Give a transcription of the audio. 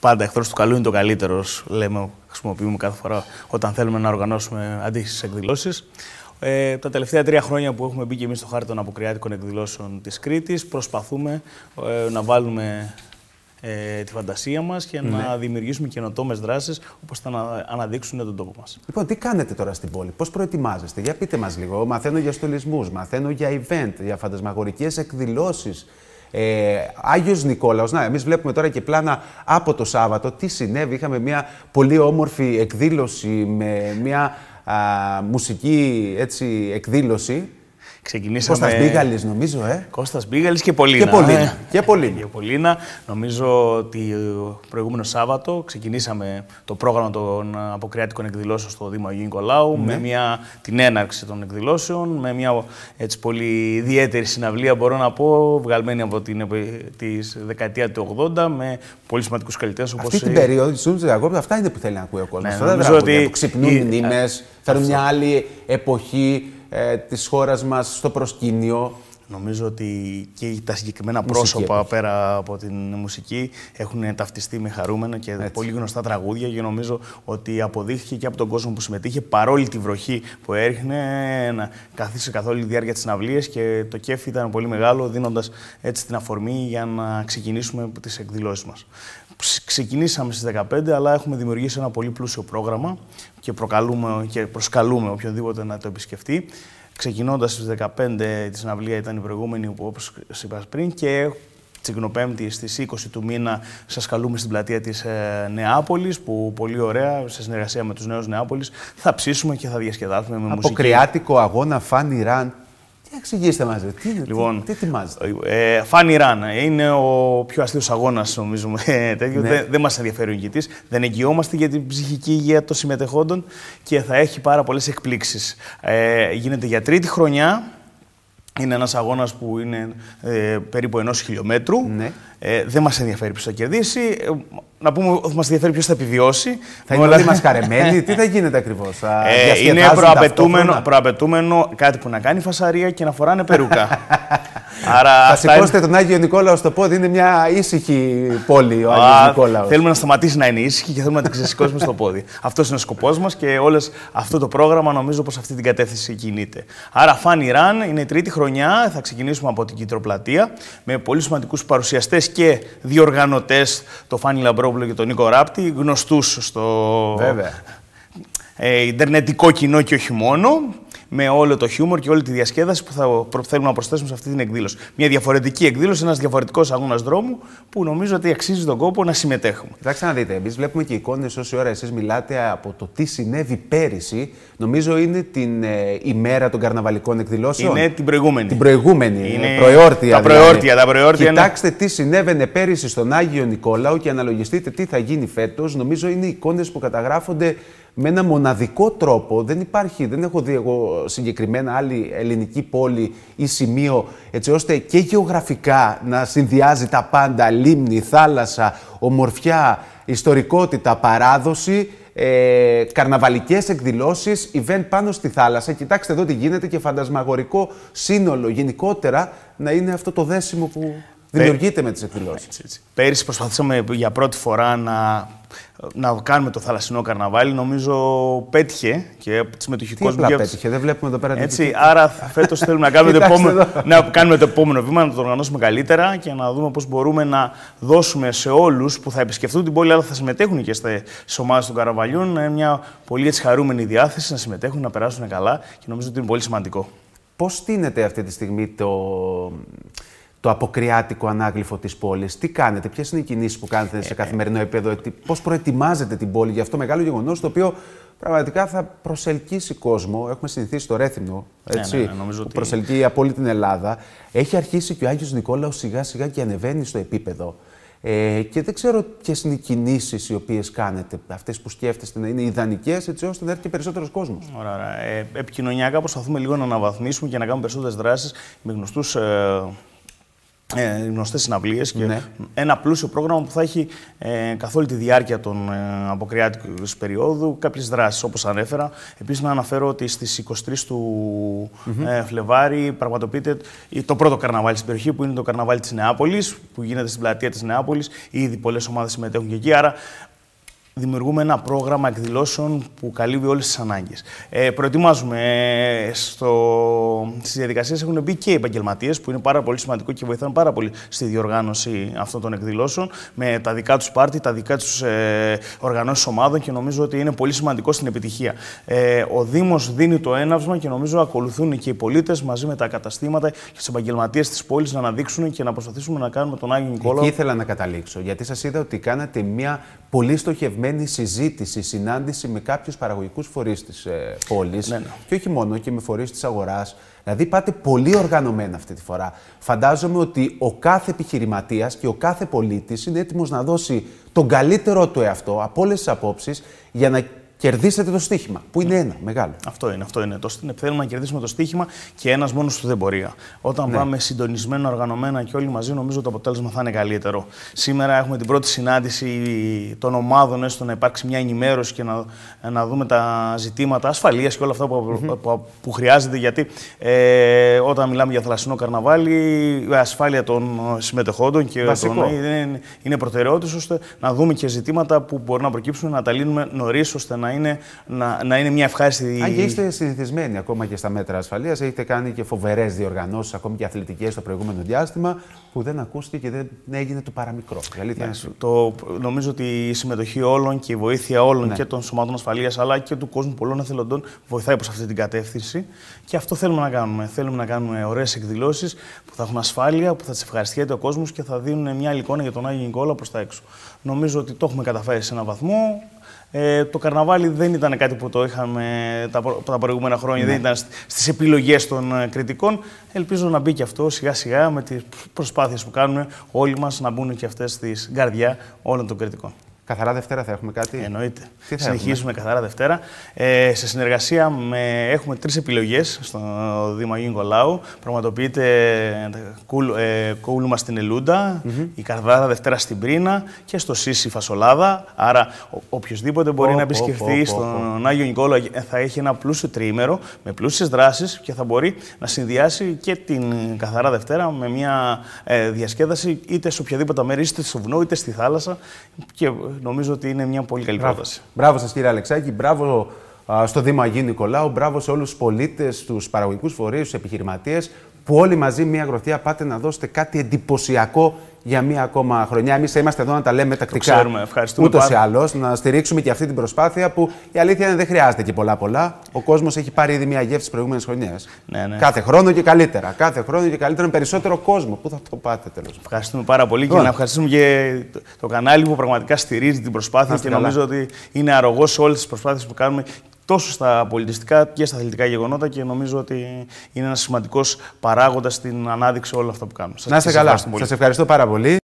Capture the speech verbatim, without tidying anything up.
πάντα εχθρός του καλού είναι το καλύτερος, λέμε, χρησιμοποιούμε κάθε φορά όταν θέλουμε να οργανώσουμε αντίστοιχες εκδηλώσεις. Ε, τα τελευταία τρία χρόνια που έχουμε μπει και εμείς στο χάρτη των αποκριάτικων εκδηλώσεων της Κρήτης, προσπαθούμε ε, να βάλουμε ε, τη φαντασία μας και ναι. να δημιουργήσουμε καινοτόμες δράσεις όπως θα να αναδείξουν τον τόπο μας. Λοιπόν, τι κάνετε τώρα στην πόλη, πώς προετοιμάζεστε, για πείτε μας λίγο. Μαθαίνω για στολισμούς, μαθαίνω για event, για φαντασμαγορικές εκδηλώσεις. Ε, Άγιος Νικόλαος, να, εμείς βλέπουμε τώρα και πλάνα από το Σάββατο. Τι συνέβη, είχαμε μια πολύ όμορφη εκδήλωση με μια α, μουσική έτσι, εκδήλωση. Ξεκινήσαμε... Κώστας Μπίγαλης, νομίζω, ε. Κώστας Μπίγαλης και Πολίνα. Και Πολίνα. Ε. Και Πολίνα. Και Πολίνα. Νομίζω ότι το προηγούμενο Σάββατο ξεκινήσαμε το πρόγραμμα των αποκριάτικων εκδηλώσεων στο Δήμο Αγίου Νικολάου, ναι. με μια, την έναρξη των εκδηλώσεων, με μια έτσι, πολύ ιδιαίτερη συναυλία, μπορώ να πω, βγαλμένη από την τη δεκαετία του ογδόντα, με πολύ σημαντικούς καλλιτέχνες. Αυτή την περίοδο, αυτά είναι που θέλει να ακούει ο κόσμος. Ναι, νομίζω ότι ξυπνούν οι μνήμες, φέρουν μια άλλη εποχή ε, της χώρας μας στο προσκήνιο. Νομίζω ότι και τα συγκεκριμένα πρόσωπα εποχή. πέρα από την μουσική έχουν ταυτιστεί με χαρούμενα και έτσι. πολύ γνωστά τραγούδια και νομίζω ότι αποδείχθηκε και από τον κόσμο που συμμετείχε παρόλη τη βροχή που έριχνε να καθίσει καθ' όλη τη διάρκεια της συναυλίας και το κέφι ήταν πολύ μεγάλο, δίνοντας έτσι την αφορμή για να ξεκινήσουμε τις εκδηλώσεις μας. Ξεκινήσαμε στις δεκαπέντε, αλλά έχουμε δημιουργήσει ένα πολύ πλούσιο πρόγραμμα και, προκαλούμε και προσκαλούμε οποιονδήποτε να το επισκεφτεί. Ξεκινώντας στις δεκαπέντε, τη συναυλία ήταν η προηγούμενη, που όπως είπα πριν, και Τσικνοπέμπτη στις είκοσι του μήνα σας καλούμε στην πλατεία της ε, Νεάπολης, που πολύ ωραία, σε συνεργασία με τους νέους Νεάπολης, θα ψήσουμε και θα διασκεδάσουμε με μουσική. Αποκριάτικο αγώνα Funny Run. Τι εξηγήστε μας, τι, λοιπόν, τι, τι ετοιμάζετε. Ε, Funny Run είναι ο πιο αστείος αγώνας, νομίζουμε. Ναι. Δεν δε μας ενδιαφέρει ο ηγητής. Δεν εγγυόμαστε για την ψυχική υγεία των συμμετεχόντων και θα έχει πάρα πολλές εκπλήξεις. Ε, γίνεται για τρίτη χρονιά. Είναι ένας αγώνας που είναι ε, περίπου ενός χιλιόμετρου. Ναι. Ε, δεν μας ενδιαφέρει ποιος θα κερδίσει. Ε, να πούμε ότι μας ενδιαφέρει ποιος θα επιβιώσει. Θα είναι όλοι μας χαρεμένοι. Τι θα γίνεται ακριβώς. Θα ε, είναι προαπαιτούμενο, προαπαιτούμενο κάτι που να κάνει φασαρία και να φοράνε περούκα. Άρα, θα σηκώσετε είναι... τον Άγιο Νικόλαο στο πόδι. Είναι μια ήσυχη πόλη ο Άγιος Νικόλαος. Θέλουμε να σταματήσει να είναι ήσυχη και θέλουμε να την ξεσηκώσουμε στο πόδι. Αυτός είναι ο σκοπός μας και όλες αυτό το πρόγραμμα νομίζω πως αυτή την κατεύθυνση κινείται. Άρα, Funny Run είναι η τρίτη χρονιά. Θα ξεκινήσουμε από την Κιτροπλατεία με πολύ σημαντικούς παρουσιαστές και διοργανωτές, το Φάνη Λαμπρόπουλο και τον Νίκο Ράπτη, γνωστούς στο ε, ιντερνετικό κοινό και όχι μόνο, με όλο το χιούμορ και όλη τη διασκέδαση που θα θέλουμε να προσθέσουμε σε αυτή την εκδήλωση. Μια διαφορετική εκδήλωση, ένας διαφορετικός αγώνας δρόμου που νομίζω ότι αξίζει τον κόπο να συμμετέχουμε. Κοιτάξτε να δείτε, εμείς βλέπουμε και εικόνες όση ώρα εσείς μιλάτε από το τι συνέβη πέρυσι. Νομίζω είναι την ε, ημέρα των καρναβαλικών εκδηλώσεων. Είναι την προηγούμενη. Την προηγούμενη, είναι προεόρτια. Τα προεόρτια, τα προεόρτια. Κοιτάξτε είναι... τι συνέβαινε πέρυσι στον Άγιο Νικόλαο και αναλογιστείτε τι θα γίνει φέτος. Νομίζω είναι εικόνες που καταγράφονται με ένα μοναδικό τρόπο. Δεν υπάρχει, δεν έχω δει εγώ συγκεκριμένα άλλη ελληνική πόλη ή σημείο έτσι ώστε και γεωγραφικά να συνδυάζει τα πάντα, λίμνη, θάλασσα, ομορφιά, ιστορικότητα, παράδοση, ε, καρναβαλικές εκδηλώσεις, event πάνω στη θάλασσα. Κοιτάξτε εδώ τι γίνεται και φαντασμαγορικό σύνολο γενικότερα να είναι αυτό το δέσιμο που δημιουργείται με τις εκδηλώσεις. Έτσι, έτσι. Πέρυσι προσπαθήσαμε για πρώτη φορά να, να κάνουμε το θαλασσινό καρναβάλι. Νομίζω πέτυχε και από τη συμμετοχή κόσμου. Τι πέτυχε, δεν βλέπουμε εδώ πέρα. Έτσι, τι... Άρα φέτος θέλουμε να κάνουμε, το επόμενο, να κάνουμε το επόμενο βήμα, να το οργανώσουμε καλύτερα και να δούμε πώς μπορούμε να δώσουμε σε όλους που θα επισκεφτούν την πόλη αλλά θα συμμετέχουν και στις ομάδες των καρναβαλιών μια πολύ έτσι χαρούμενη διάθεση να συμμετέχουν, να περάσουν καλά και νομίζω ότι είναι πολύ σημαντικό. Πώς στείνεται αυτή τη στιγμή το... το αποκριάτικο ανάγλυφο της πόλης, τι κάνετε, ποιες είναι οι κινήσεις που κάνετε σε καθημερινό επίπεδο, πώς προετοιμάζετε την πόλη για αυτό το μεγάλο γεγονός, το οποίο πραγματικά θα προσελκύσει κόσμο. Έχουμε συνηθίσει το Ρέθυμνο, έτσι, ναι, ναι, ναι, που ότι... προσελκύει από όλη την Ελλάδα. Έχει αρχίσει και ο Άγιος Νικόλαος σιγά σιγά και ανεβαίνει στο επίπεδο. Ε, και δεν ξέρω ποιες είναι οι κινήσεις οι οποίες κάνετε, αυτές που σκέφτεστε να είναι ιδανικές, έτσι ώστε να έρθει και περισσότερος κόσμος. Ωραία, ωραία. Ε, επικοινωνιακά προσπαθούμε λίγο να αναβαθμίσουμε και να κάνουμε περισσότερες δράσεις με γνωστούς. Ε... Ε, γνωστές συναυλίες και ναι. ένα πλούσιο πρόγραμμα που θα έχει ε, καθ' όλη τη διάρκεια των ε, αποκριάτικης περίοδου κάποιες δράσεις, όπως ανέφερα. Επίσης, να αναφέρω ότι στις είκοσι τρεις του mm-hmm. ε, Φλεβάρι πραγματοποιείται το πρώτο καρναβάλι στην περιοχή, που είναι το καρναβάλι της Νεάπολης, που γίνεται στην πλατεία της Νεάπολης. Ήδη πολλές ομάδες συμμετέχουν και εκεί, άρα δημιουργούμε ένα πρόγραμμα εκδηλώσεων που καλύπτει όλες τις ανάγκες. Ε, προετοιμάζουμε ε, στο... στις διαδικασίες έχουν μπει και οι επαγγελματίες, που είναι πάρα πολύ σημαντικό και βοηθάνε πάρα πολύ στη διοργάνωση αυτών των εκδηλώσεων, με τα δικά τους πάρτι, τα δικά τους ε, οργανώσεις ομάδων, και νομίζω ότι είναι πολύ σημαντικό στην επιτυχία. Ε, ο Δήμος δίνει το έναυσμα και νομίζω ακολουθούν και οι πολίτες μαζί με τα καταστήματα και τις επαγγελματίες της πόλης να αναδείξουν και να προσπαθήσουμε να κάνουμε τον Άγιο Νικόλαο. Εκεί ήθελα να καταλήξω, γιατί σας είδα ότι κάνατε μια πολύ στοχευμένη συζήτηση, συνάντηση με κάποιους παραγωγικούς φορείς της ε, πόλης, ναι, ναι. και όχι μόνο, και με φορείς της αγοράς. Δηλαδή πάτε πολύ οργανωμένα αυτή τη φορά. Φαντάζομαι ότι ο κάθε επιχειρηματίας και ο κάθε πολίτης είναι έτοιμος να δώσει τον καλύτερό του εαυτό από όλες τις απόψεις για να κερδίσετε το στοίχημα, που είναι ένα μεγάλο. Αυτό είναι, αυτό είναι. Το, θέλουμε να κερδίσουμε το στοίχημα και ένας μόνος του δεν μπορεί. Όταν ναι. πάμε συντονισμένα, οργανωμένα και όλοι μαζί, νομίζω το αποτέλεσμα θα είναι καλύτερο. Σήμερα έχουμε την πρώτη συνάντηση των ομάδων, έστω να υπάρξει μια ενημέρωση και να, να δούμε τα ζητήματα ασφαλείας και όλα αυτά που, mm-hmm. που, που χρειάζεται. Γιατί ε, όταν μιλάμε για θαλασσινό καρναβάλι, η ασφάλεια των συμμετεχόντων και των, είναι, είναι προτεραιότητες, ώστε να δούμε και ζητήματα που μπορεί να προκύψουν, να τα λύνουμε νωρίς, ώστε να είναι, να, να είναι μια ευχάριστη. Αν και είστε συνηθισμένοι ακόμα και στα μέτρα ασφαλείας, έχετε κάνει και φοβερές διοργανώσεις, ακόμη και αθλητικές στο προηγούμενο διάστημα, που δεν ακούστηκε και δεν έγινε το παραμικρό. Ναι, το, νομίζω ότι η συμμετοχή όλων και η βοήθεια όλων, ναι. και των σωμάτων ασφαλείας, αλλά και του κόσμου πολλών εθελοντών, βοηθάει προς αυτή την κατεύθυνση. Και αυτό θέλουμε να κάνουμε. Θέλουμε να κάνουμε ωραίες εκδηλώσεις που θα έχουν ασφάλεια, που θα τις ευχαριστιέται ο κόσμος και θα δίνουν μια άλλη εικόνα για τον Άγιο Νικόλαο προς τα έξω. Νομίζω ότι το έχουμε καταφέρει σε έναν βαθμό. Ε, το καρναβάλι δεν ήταν κάτι που το είχαμε τα, προ... τα προηγούμενα χρόνια, ναι. δεν ήταν στις επιλογές των ε, κριτικών. Ελπίζω να μπει και αυτό σιγά σιγά με τις προσπάθειες που κάνουμε όλοι μας να μπουν και αυτές στις καρδιά όλων των κριτικών. Καθαρά Δευτέρα θα έχουμε κάτι. Εννοείται. Συνεχίζουμε έχουμε? Καθαρά Δευτέρα. Ε, σε συνεργασία με. Έχουμε τρεις επιλογές στο Δήμο Αγίου Νικολάου. Πραγματοποιείται ε, κούλουμα στην Ελούντα, mm-hmm. η Καθαρά Δευτέρα στην Πρίνα και στο Σύση Φασολάδα. Άρα, οποιοδήποτε μπορεί oh, να επισκεφθεί oh, oh, στον oh, oh. Άγιο Νικόλαο θα έχει ένα πλούσιο τριήμερο με πλούσιες δράσεις και θα μπορεί να συνδυάσει και την Καθαρά Δευτέρα με μια ε, διασκέδαση είτε σε οποιαδήποτε μέρη, είτε στο βουνό είτε στη θάλασσα. Και νομίζω ότι είναι μια πολύ καλή μπράβο. πρόταση. Μπράβο σας, κύριε Αλεξάκη. Μπράβο α, στο Δήμο Αγίου Νικολάου. Μπράβο σε όλους τους πολίτες, τους παραγωγικούς φορείς, τους επιχειρηματίες, που όλοι μαζί μια γροθιά πάτε να δώσετε κάτι εντυπωσιακό για μία ακόμα χρονιά. Εμείς θα είμαστε εδώ να τα λέμε τακτικά. Το ξέρουμε. Ευχαριστούμε ούτως πάρα. ή άλλως, να στηρίξουμε και αυτή την προσπάθεια που η αλήθεια είναι δεν χρειάζεται και πολλά-πολλά. Ο κόσμος έχει πάρει ήδη μία γεύση τις προηγούμενες χρονιές. Ναι, ναι. Κάθε χρόνο και καλύτερα. Κάθε χρόνο και καλύτερα με περισσότερο κόσμο. Πού θα το πάτε τέλος? Ευχαριστούμε πάρα πολύ και να ευχαριστούμε και το κανάλι που πραγματικά στηρίζει την προσπάθεια και καλά. νομίζω ότι είναι αρρωγός σε όλες τις προσπάθειες που κάνουμε τόσο στα πολιτιστικά και στα αθλητικά γεγονότα και νομίζω ότι είναι ένας σημαντικός παράγοντας στην ανάδειξη όλων αυτά που κάνουμε. Να είστε καλά. Σας ευχαριστώ πάρα πολύ.